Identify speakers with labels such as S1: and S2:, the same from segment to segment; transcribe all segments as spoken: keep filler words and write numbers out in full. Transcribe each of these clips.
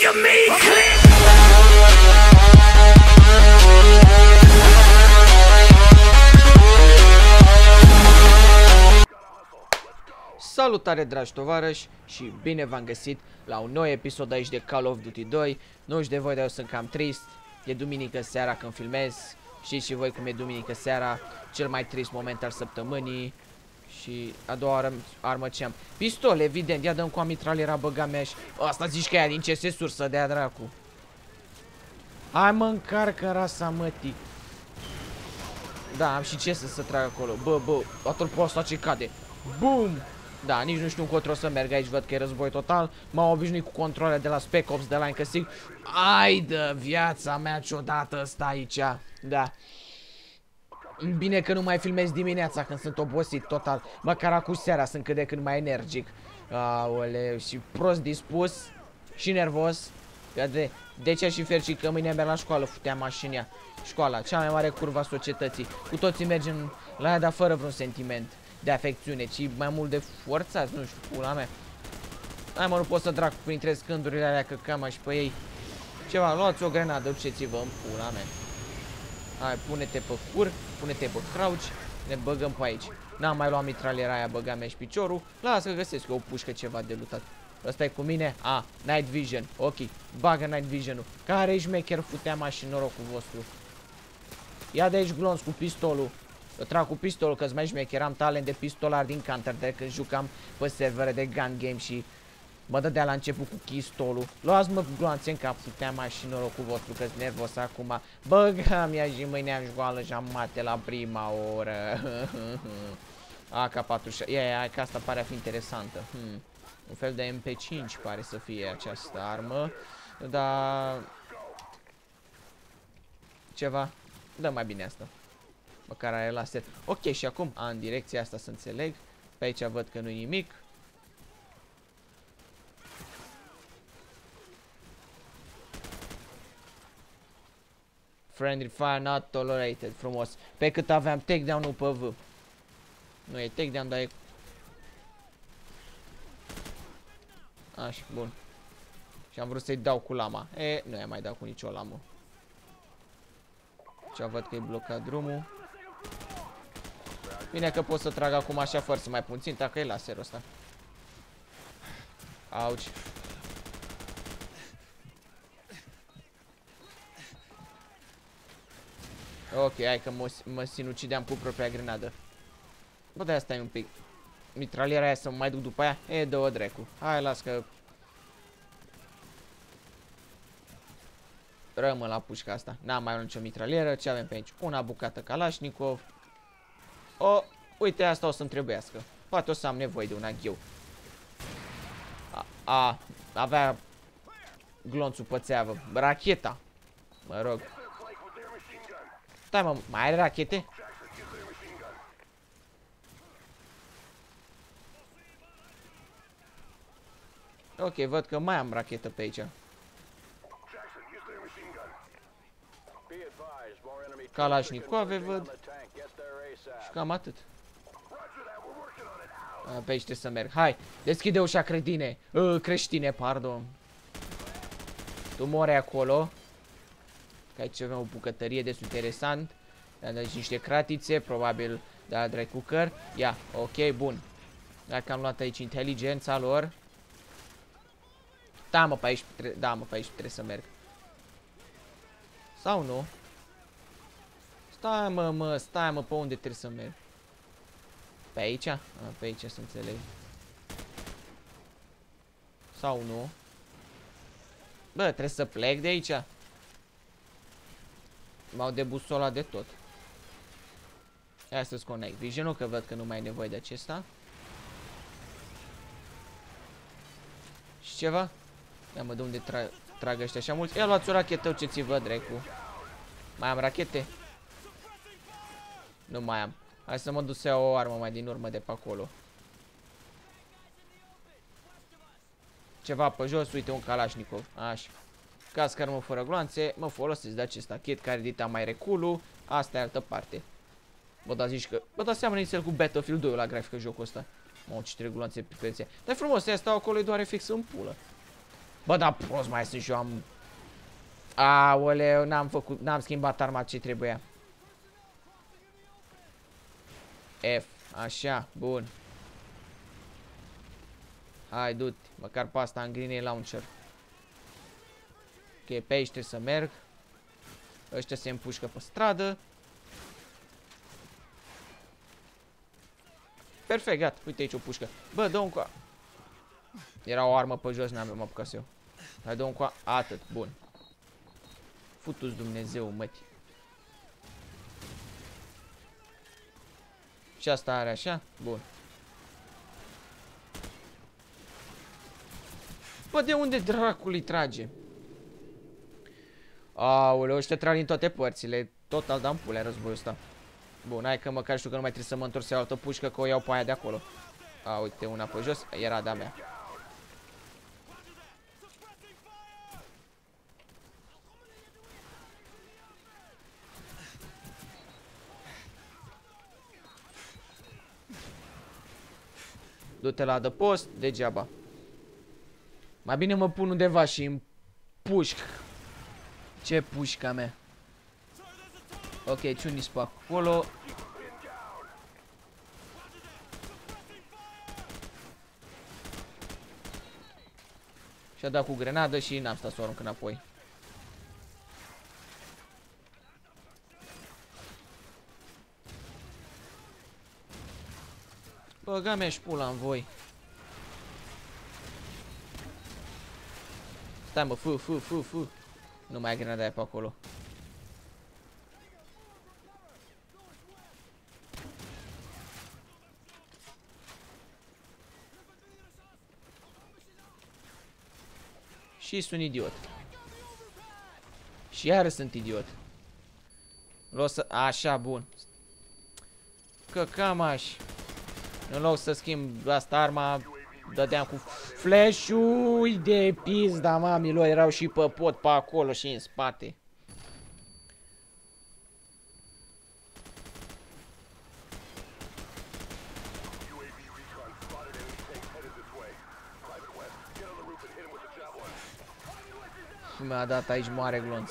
S1: of me click.
S2: Salutare, dragi tovarăși, și bine v-am găsit la un nou episod aici de Call of Duty doi. Nu știu de voi, dar eu sunt cam trist. E duminică seara când filmez. Știți și voi cum e duminică seara, cel mai trist moment al săptămânii. Și a doua armă, armă ce am. Pistol, evident, ia dăm cu mitraliera, băga mea și... Asta zici că e din ce se sursă de-a dracu. Hai mă, încarcă rasa mătii. Da, am și ce să se trag acolo. Bă, bă, atunci pe ăsta ce cade. Bum! Da, nici nu știu încotro să merg aici, văd că e război total. M-am obișnuit cu controle de la Spec Ops, de la încăsic. Ai de viața mea ciudată ăsta aici. Da. Bine că nu mai filmez dimineața când sunt obosit total. Măcar acum seara sunt cât de cât mai energic. Aoleu, și prost dispus și nervos. De, de ce și fericit că mâine merg la școală, futea mașina. Școala, cea mai mare curva societății. Cu toții mergem la ea, dar fără vreun sentiment de afecțiune, ci mai mult de forțați, nu știu, pula mea. Hai mă, nu pot să trag printre scândurile alea, că cam și pe ei. Ceva, luați o grenadă, duceți-vă în pula mea. Hai, pune-te pe cur, pune-te pe crouch, ne băgăm pe aici. N-am mai luat mitraliera aia, băga mea și piciorul. Lasă că găsesc eu o pușcă, ceva de lutat. Ăsta e cu mine? A, Night Vision, ok, bagă Night Vision-ul. Care-i șmecher, futea mașini, norocul vostru. Ia de aici glonț cu pistolul. Eu trag cu pistolul, că-ți mai șmecher, am talent de pistolar din Counter, de când jucam pe servere de gun game și mă dădea la început cu pistolul. Luați-mă gloanțe în cap, futea mașini, norocul vostru, că-s nervos acum. Băga-mi-a și mâine am școală jumate la prima oră. A K patruzeci și șase, ia, ia, că asta pare a fi interesantă. Hmm. Un fel de M P cinci pare să fie această armă, dar... Ceva? Dă mai bine asta. Măcar are laser. Ok, și acum, a, în direcția asta să înțeleg. Pe aici văd că nu-i nimic. Friendly fire not tolerated. Frumos. Pe cât aveam takedown-ul pe V. Nu e takedown, dar e... Așa, bun. Și am vrut să-i dau cu lama. E, nu i mai dau cu nicio lamă. Și văd că e blocat drumul. Bine că pot să trag acum așa fără să mai pun ținta, că e laserul ăsta. Auci. Ok, hai că mă, mă sinucideam cu propria grenadă. Bă, de asta e un pic. Mitraliera aia să mă mai duc după aia? E, dă-o dracu. Hai, las că... Rămân la pușca asta. N-am mai nicio mitralieră. Ce avem pe aici? Una bucată Kalashnikov. O, uite, asta o să-mi trebuiască. Poate o să am nevoie de un aghiu. A, a, avea glonțul pe țeavă. Racheta. Mă rog. Stai mă, mai are rachete? Ok, văd că mai am rachetă pe aici. Kalashnikove văd. Și cam atât. A, pe aici trebuie să merg. Hai, deschide ușa credine. Uh, creștine, pardon. Tu mori acolo. Că aici avem o bucătărie destul interesant. Deci niște cratițe, probabil de la dry cooker. Ia, ok, bun. Dacă am luat aici inteligența lor. Da, mă, pe aici, da, mă, pe aici trebuie să merg. Sau nu? Stai mă, mă, stai mă, pe unde trebuie să merg? Pe aici? A, pe aici să înțeleg. Sau nu? Bă, trebuie să plec de aici. M-au debusolat de tot. Hai să-ți conect vision-ul, că văd că nu mai e nevoie de acesta. Și ceva? Ia mă, de unde tra trag ăștia așa mulți? Ia luați o rachetă, ce ți văd, dracu. Mai am rachete? Nu mai am. Hai să mă duc să iau o armă mai din urmă de pe acolo. Ceva pe jos, uite un Kalashnikov. Așa. Caz că mă fără gloanțe, mă folosesc de acesta kit care edita mai reculul. Asta e altă parte. Bă, da zici că... Bă, da seamănă inițial cu Battlefield doi la grafică jocul ăsta. Mă, ce trei gloanțe pe pețe. Dar frumos, ăia stau acolo, e doar fix în pulă. Bă, dar prost mai sunt și eu am... Aoleu, n-am făcut, n-am schimbat arma ce trebuia. F, așa, bun. Hai, du-te, măcar pe asta am grenade launcher. Ok, pe aici trebuie să merg. Ăștia se împușcă pe stradă. Perfect, gata, uite aici o pușcă. Bă, dă un coa. Era o armă pe jos, n-am apucat să eu. Hai, dă un coa, atât, bun. Futu-ți Dumnezeu, măti. Și asta are așa? Bun. Bă, de unde dracului trage? Aoleu, ăștia trag din toate părțile. Total dam pule războiul ăsta. Bun, hai că măcar știu că nu mai trebuie să mă întorc să iau altă pușcă, că o iau pe aia de acolo. A, uite, una pe jos. Era de-a mea. Du-te la adăpost, degeaba. Mai bine mă pun undeva și îmi pușc. Ce pușca mea? Ok, ciunis pe acolo. Și-a dat cu grenadă și n-am stat să o arunc înapoi. Băga mea și pula în voi. Stai mă, fu, fu, fu, fu. Nu mai ai grenada aia pe acolo. Și sunt idiot. Și iară sunt idiot. Vreau să... Așa, bun. Că cam aș. În loc să schimb asta arma, dădeam cu flash-ul de pizda mamilor. Erau și pe pod pe acolo și în spate. Mi-a dat aici mare glonț.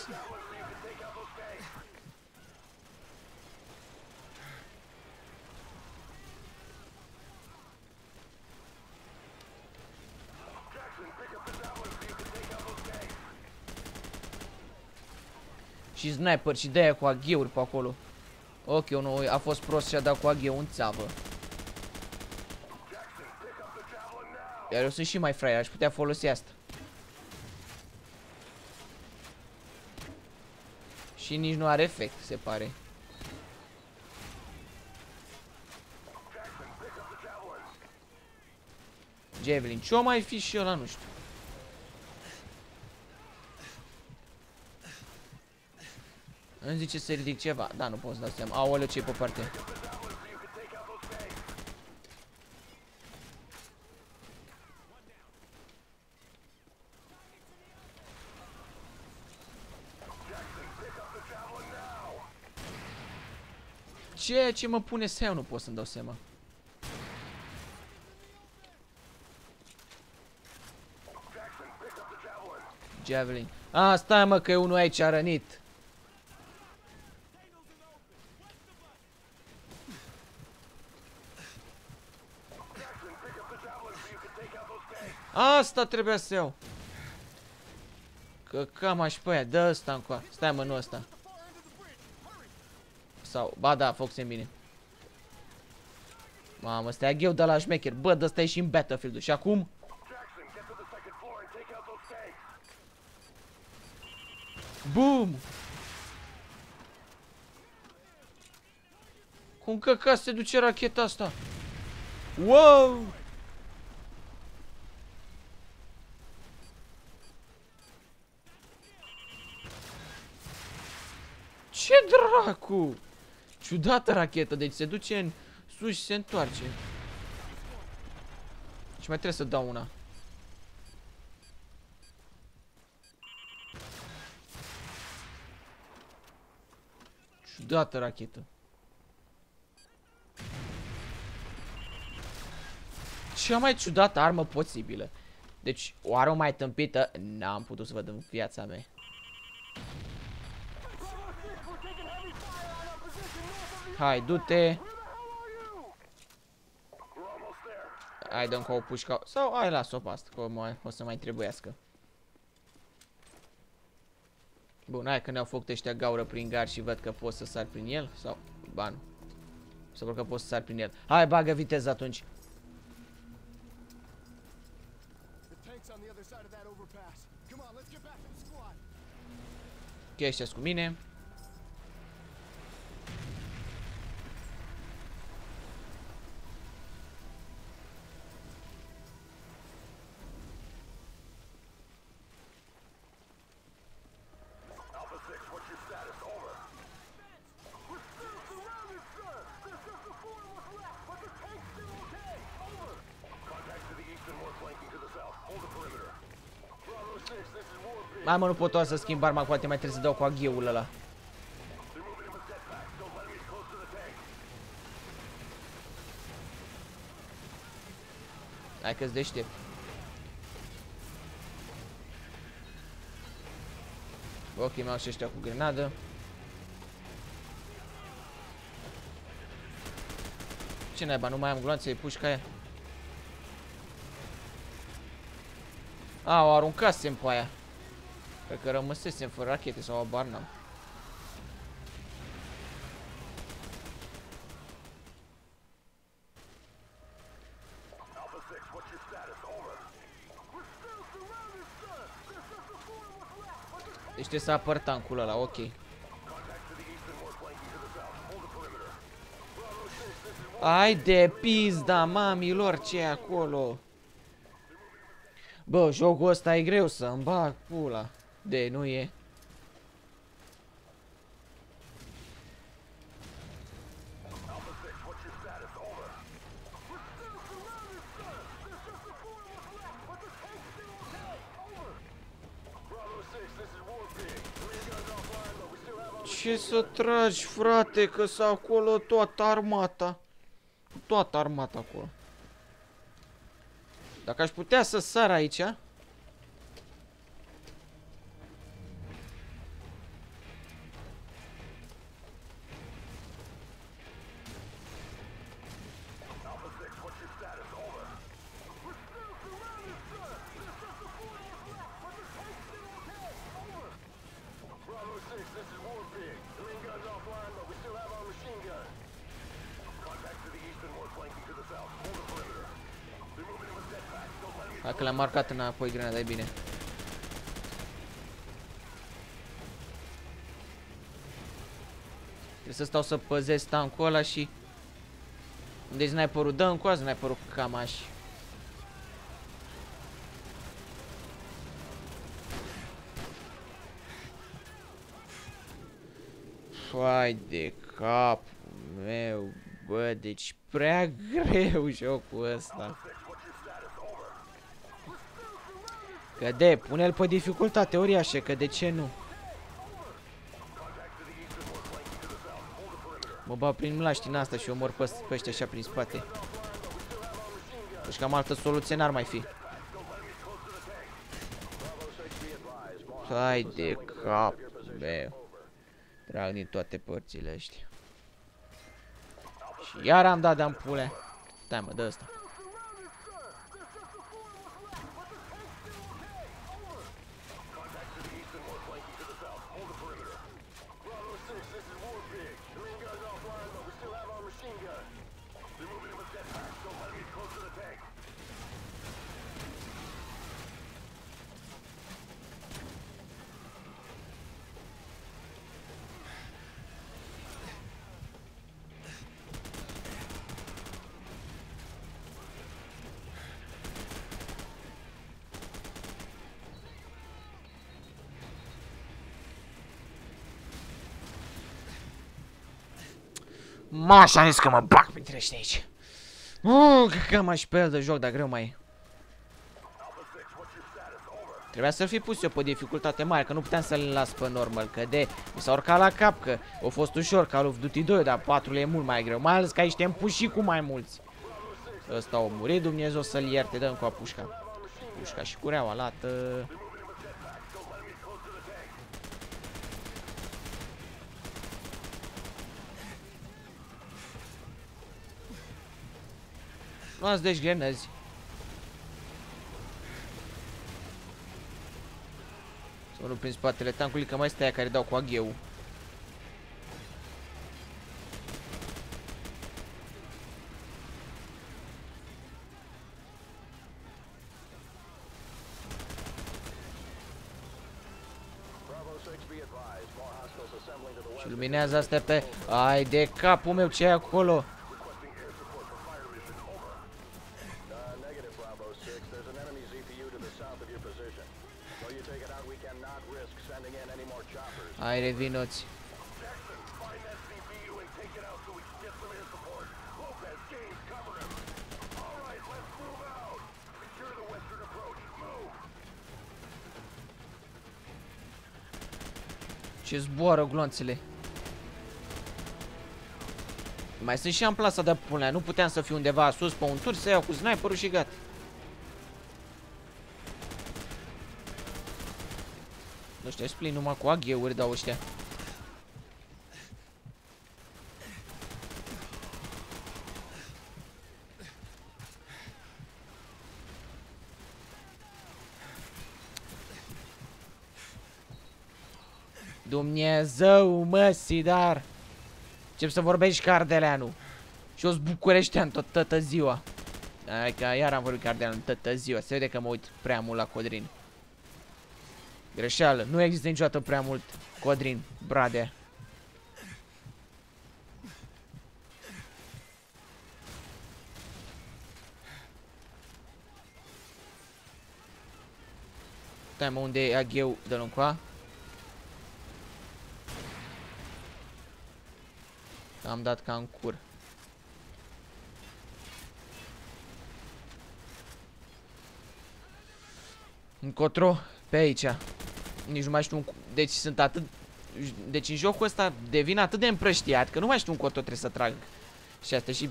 S2: Și sniper și de-aia cu agheuri pe acolo. Ok, unul a fost prost și a dat cu agheu în țeavă. Iar eu sunt și mai fraier, aș putea folosi asta. Și nici nu are efect, se pare. Javelin, ce-o mai fi și ăla, nu știu. Îmi zice să ridic ceva. Da, nu pot să dau seama. Aoleu, ce-i pe parte? Ce, ce mă pune să iau, nu pot să-mi dau seama. Javelin. A, stai mă, că e unul aici a rănit. Asta trebuia să iau. Că cam aș pe aia. Dă ăsta încoa. Stai mă, nu ăsta. Sau, ba da, foc în bine. Mamă, stai agheu de la șmecher. Bă, dă stai și în Battlefield-ul. Și acum? Boom! Cum căca se duce racheta asta? Wow! Ce dracu? Ciudată rachetă, deci se duce în sus și se întoarce. Și mai trebuie să dau una. Ciudată rachetă. Cea mai ciudată armă posibilă. Deci, o armă mai tâmpită n-am putut să văd în viața mea. Hai, du-te. Hai, dăm cu o pușcă. Sau, hai, las-o pe asta, că o, mai, o să mai trebuiască. Bun, hai că ne-au făcut ăștia gaură prin gar și văd că pot să sar prin el. Sau, ba nu. Să văd că pot să sar prin el. Hai, bagă viteză atunci. Ok, ăștia-s cu mine. Hai, mă, nu pot doar să schimb arma, poate mai trebuie să dau cu aghiul ăla. Hai că-ți deștept. Ok, mi-au și ăștia cu grenadă. Ce naiba, nu mai am gloanțe, pușca aia. A, o aruncasem pe aia. Cred că rămăsesem fără rachete sau abar n-am. Deci trebuie să apăr tancul ăla, ok. Ai de pizda mamilor, ce e acolo? Bă, jocul ăsta e greu să-mi bag pula. De, nu e. Ce să tragi, frate, că s-a acolo toată armata. Toată armata acolo. Dacă aș putea să sar aici. Dacă l-am marcat înapoi grenada, e bine. Trebuie să stau să păzesc tancul ăla și... Unde-i sniperul? Dă încoa sniperul cam așa. Fai de capul meu, bă, deci prea greu jocul ăsta. Că de, pune-l pe dificultate uriașă, că de ce nu? Mă bag prin mlaști în asta și omor pe, pe ăștia așa prin spate. Deci cam altă soluție n-ar mai fi. Hai de cap meu. Trag din toate părțile astea. Și iar am dat de-am pule. Stai mă, dă ăsta. Mă, așa am zis că mă bag printre ăștia aici. Uh, că m-aș pe el de joc, dar greu mai e. Trebuia să-l fi pus eu pe dificultate mare, că nu puteam să-l las pe normal, că de... Mi s-a urcat la cap, că a fost ușor Call of Duty doi, dar patru e mult mai greu. Mai ales că aici te-am pus și cu mai mulți. Ăsta a murit, Dumnezeu să-l ierte, dăm cu apușca. pușca și cureaua lată. Luați deci grenăzi. Să mă lupt prin spatele tancului, că mai stai care dau cu agheu. Și luminează astea pe... Ai de capul meu, ce ai acolo? Hai, revinoți. Ce zboară gloanțele. Mai sunt și în plasa de punea. Nu puteam să fiu undeva sus pe un tur, să iau cu sniperul și gata. Nu știu, split numai cu agheuri dau ăștia. Dumnezeu, mă, Sidar! Încep să vorbești ca ardeleanu. Și o zbucureștean tot toată ziua. Hai că iar am vorbit ca ardeleanu toată ziua. Se vede că mă uit prea mult la Codrin. Greșeală, nu există niciodată prea mult Codrin, brade. Stai mă, unde e agheu de luncoa? Am dat ca în cur. Încotro, pe aici. Nici nu mai știu. Deci sunt atât. Deci în jocul ăsta devin atât de împrăștiat că nu mai știu încotro trebuie să trag. Și asta și.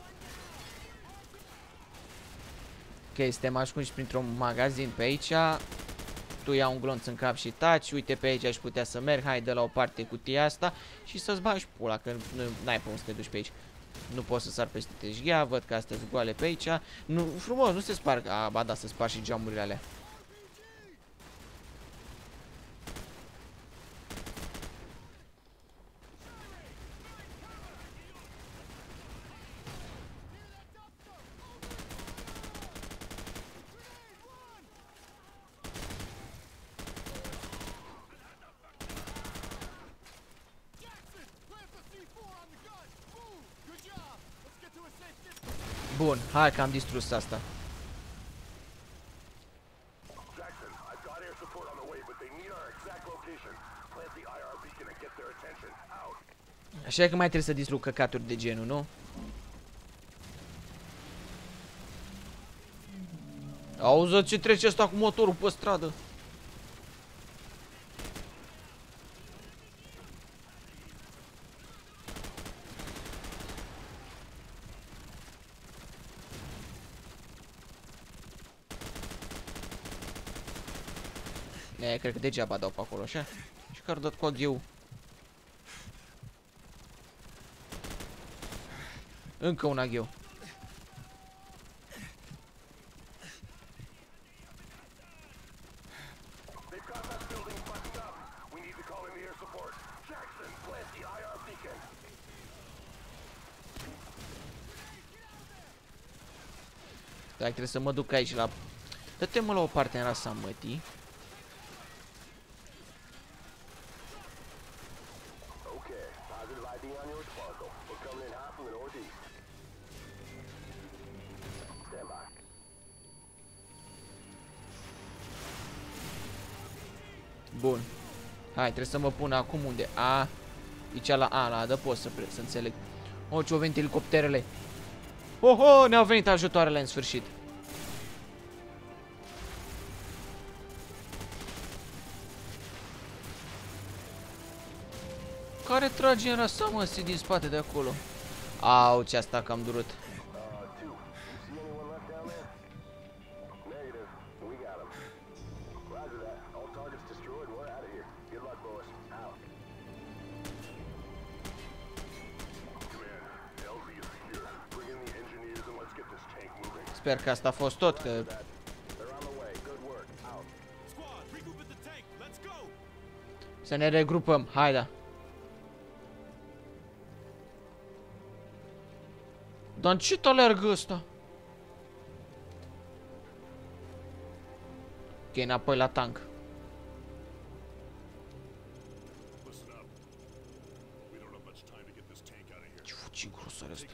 S2: Ok, suntem ascunși printr-un magazin pe aici. Tu ia un glonț în cap și taci. Uite, pe aici aș putea să merg. Hai de la o parte cutia asta și să-ți bagi pula, că n-ai pe unde să te duci pe aici. Nu poți să sar peste teșghea. Văd că astea sunt goale pe aici. Nu, frumos, nu se sparg. A, ba da, se sparg și geamurile alea. Bun, hai că am distrus asta. Așa că mai trebuie să distrug căcaturi de genul, nu? Auză ce trece ăsta cu motorul pe stradă. E, cred că degeaba dau pe acolo, așa? Și că ar dat cu agheu. Încă un agheu. Da, trebuie să mă duc aici la... Dă-te mă la o parte în rasa mătii. Bun. Hai, trebuie să mă pun acum unde? A. Aici la A, la adăpost să, să înțeleg. O, ce-au venit elicopterele. Oho, ne-au venit ajutoarele în sfârșit. Care trage în rasa, mă, si din spate de acolo? Au, ce asta că am durut. Sper că asta a fost tot, că... Să ne regrupăm, haide. Dar ce alergă ăsta? Ok, înapoi la tank. Ce fuci grosor ăsta.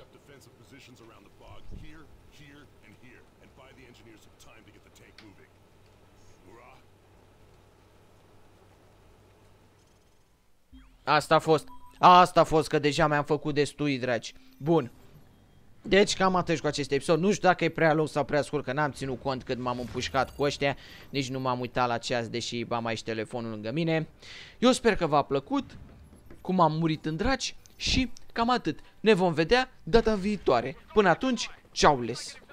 S2: Asta a fost. Asta a fost, că deja mi-am făcut destui, dragi. Bun. Deci cam atât cu acest episod. Nu știu dacă e prea lung sau prea scurt, că n-am ținut cont cât m-am împușcat cu ăștia. Nici nu m-am uitat la ceas, deși am aici telefonul lângă mine. Eu sper că v-a plăcut cum am murit în dragi. Și cam atât. Ne vom vedea data viitoare. Până atunci, ceau les!